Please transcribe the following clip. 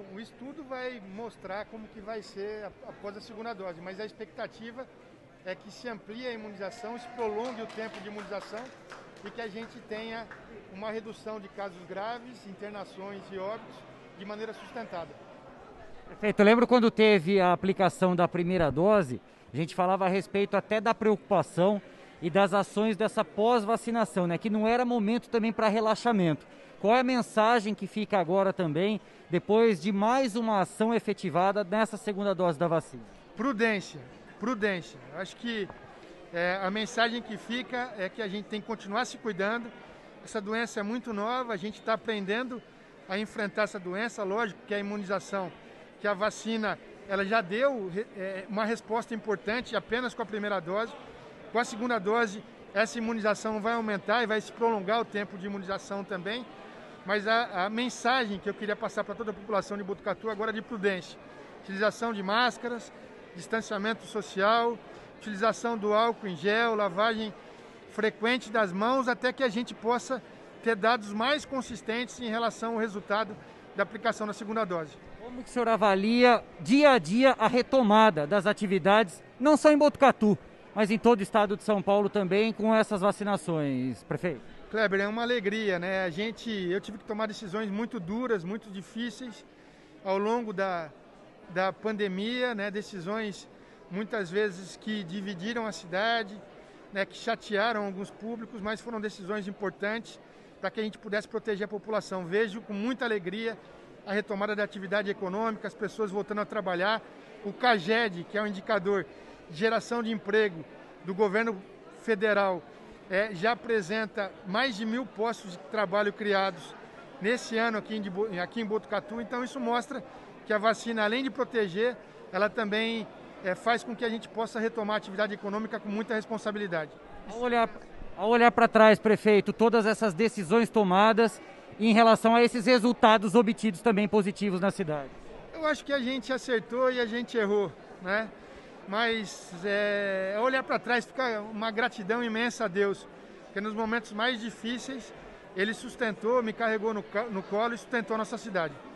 o estudo vai mostrar como que vai ser após a segunda dose, mas a expectativa é que se amplie a imunização, se prolongue o tempo de imunização e que a gente tenha uma redução de casos graves, internações e óbitos de maneira sustentada. Perfeito. Eu lembro quando teve a aplicação da primeira dose, a gente falava a respeito até da preocupação e das ações dessa pós-vacinação, né? Que não era momento também para relaxamento. Qual é a mensagem que fica agora também, depois de mais uma ação efetivada nessa segunda dose da vacina? Prudência, prudência. Acho que a mensagem que fica é que a gente tem que continuar se cuidando. Essa doença é muito nova, a gente está aprendendo a enfrentar essa doença. Lógico que a imunização, que a vacina, ela já deu uma resposta importante apenas com a primeira dose. Com a segunda dose, essa imunização vai aumentar e vai se prolongar o tempo de imunização também. Mas a mensagem que eu queria passar para toda a população de Botucatu agora é de prudência. Utilização de máscaras, distanciamento social, utilização do álcool em gel, lavagem frequente das mãos, até que a gente possa ter dados mais consistentes em relação ao resultado da aplicação da segunda dose. Como que o senhor avalia dia a dia a retomada das atividades, não só em Botucatu, mas em todo o estado de São Paulo também, com essas vacinações, prefeito? Kleber, é uma alegria, né? Eu tive que tomar decisões muito duras, muito difíceis ao longo da pandemia, né? Decisões muitas vezes que dividiram a cidade, né? Que chatearam alguns públicos, mas foram decisões importantes para que a gente pudesse proteger a população. Vejo com muita alegria a retomada da atividade econômica, as pessoas voltando a trabalhar. O CAGED, que é um indicador de geração de emprego do governo federal, já apresenta mais de 1.000 postos de trabalho criados nesse ano aqui em Botucatu. Então isso mostra que a vacina, além de proteger, ela também faz com que a gente possa retomar a atividade econômica com muita responsabilidade. Ao olhar para trás, prefeito, todas essas decisões tomadas em relação a esses resultados obtidos também positivos na cidade. Eu acho que a gente acertou e a gente errou, né? Mas olhar para trás fica uma gratidão imensa a Deus, porque nos momentos mais difíceis Ele sustentou, me carregou no colo e sustentou a nossa cidade.